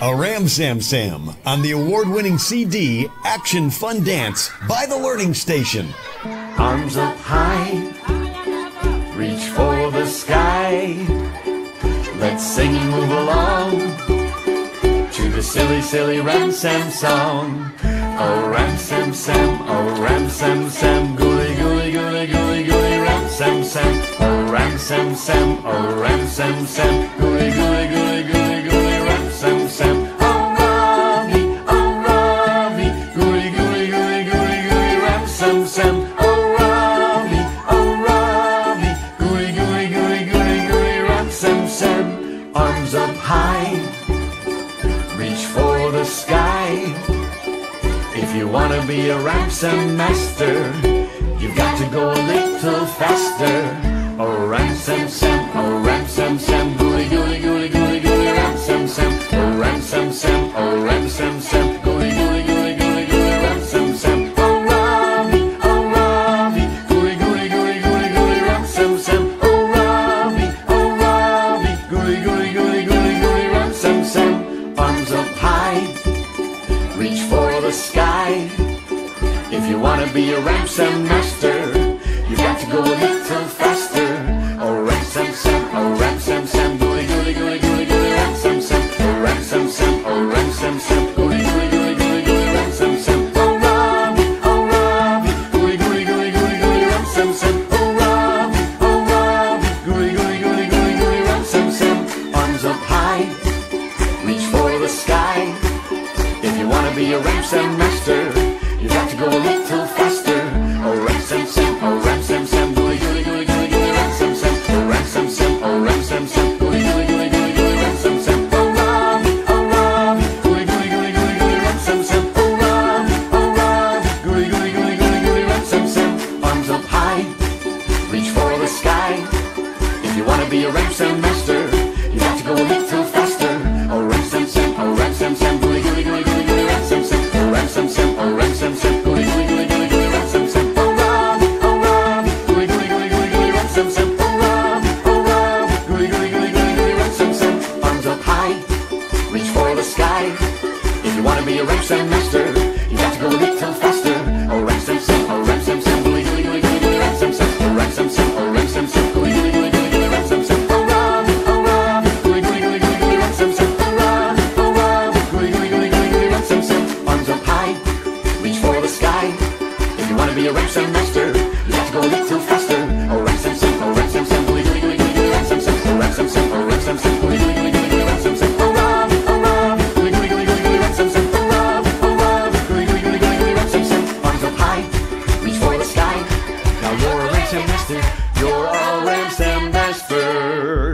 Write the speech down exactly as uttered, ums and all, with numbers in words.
A Ram Sam Sam on the award-winning C D Action Fun Dance by The Learning Station. Arms up high, reach for the sky. Let's sing and move along to the silly, silly Ram Sam song. Oh, Ram Sam Sam, oh, Ram Sam Sam, gooly, gooly, gooly, gooly, gooly, Ram Sam Sam. Oh, Ram Sam Sam, oh, Ram Sam Sam, gooly, gooly, gooly, gooly, gooly, Ram Sam Sam. Oh, Ravi, oh, Ravi, gooly, gooly, gooly, gooly, gooly, Ram Sam Sam. Oh, Ravi, oh, Ravi, gooly, gooly, gooly, gooly, gooly, Ram Sam Sam. Arms up high, reach for the sky. If you wanna be a Ram Sam master, you've got to go a little faster. Oh, Ram Sam Sam, oh, Ram Sam Sam, gooly, gooly, gooly, gooly, gooly, Ram Sam Sam. Oh, Ram Sam Sam, oh, Ram Sam Sam, gooly, gooly, gooly, gooly, gooly, Ram Sam Sam. Oh, Ravi, oh, Ravi, gooly, gooly, gooly, gooly, gooly, Ram Sam Sam. Oh, Ravi, oh, Ravi, gooly, gooly, gooly, gooly, gooly, Ram Sam Sam. Arms up high, reach for the sky. If you wanna be a Ram Sam master, you've got to go a little faster. Oh, Ram Sam Sam, oh, Ram Sam Sam, gooly, gooly, gooly, gooly, gooly, Ram Sam Sam. Oh, Ram Sam Sam, oh, Ram Sam Sam, gooly, gooly, gooly, gooly, gooly, Ram Sam Sam. Oh, Ravi, oh, Ravi, gooly, gooly, gooly, gooly, gooly, Ram Sam Sam. Oh, Ravi, oh, Ravi, gooly, gooly, gooly, gooly, gooly, Ram Sam Sam. Arms up high, reach for the sky. If you wanna be a Ram Sam master, you got to go a little faster. Oh, Ram Sam Sam, oh, Ram Sam Sam, gooly, gooly, gooly, gooly, gooly, Ram Sam Sam. Oh, Ram Sam Sam, oh, Ram Sam Sam, gooly, gooly, gooly, gooly, gooly, Ram Sam Sam. Oh, Ravi, oh, Ravi, gooly, gooly, gooly, gooly, gooly, Ram Sam Sam. Oh, Ravi, oh, Ravi, gooly, gooly, gooly, gooly, gooly, Ram Sam Sam. Arms up high, reach for the sky. If you wanna be a Ram Sam master, you got to go a little faster. Oh, Ram Sam Sam, oh, Ram Sam Sam, gooly, gooly, gooly, gooly, gooly, Ram Sam Sam. Oh, Ram Sam Sam, oh, Ram Sam Sam, gooly, gooly, gooly, gooly, gooly, Ram Sam Sam. Oh, Ravi, oh, Ravi, gooly, gooly, gooly, gooly, gooly, Ram Sam Sam. Oh, Ravi, oh, Ravi, gooly, gooly, gooly, gooly, gooly, Ram Sam Sam. Arms up high, reach for the sky. If you wanna be a Ram Sam master, you got to go a little faster. Oh, Ram Sam Sam, oh, Ram Sam Sam, gooly, gooly, gooly, gooly, gooly, Ram Sam Sam. Oh, Ram Sam Sam, oh, Ram Sam Sam, gooly, gooly, gooly, gooly, gooly, Ram Sam Sam. Oh, Ravi, oh, Ravi, gooly, gooly, gooly, gooly, gooly, Ram Sam Sam. Oh, Ravi, oh, Ravi, gooly, gooly, gooly, gooly, gooly, Ram Sam Sam. Arms up high, reach for the sky. If you wanna be a Ram Sam master, you have to go a little faster. Oh, Ram Sam Sam, oh, Ram Sam Sam, gooly, gooly, gooly, gooly, gooly, Ram Sam Sam. Oh, Ram Sam Sam, oh, Ram Sam Sam, gooly, gooly, gooly, gooly, gooly, Ram Sam Sam. Oh, Ravi, oh, Ravi, gooly, gooly, gooly, gooly, gooly, Ram Sam Sam. Oh, Ravi, oh, Ravi, gooly, gooly, gooly, gooly, gooly, Ram Sam Sam. Arms up high, reach for the sky. Now you're a Ram Sam master, you're a Ram Sam master.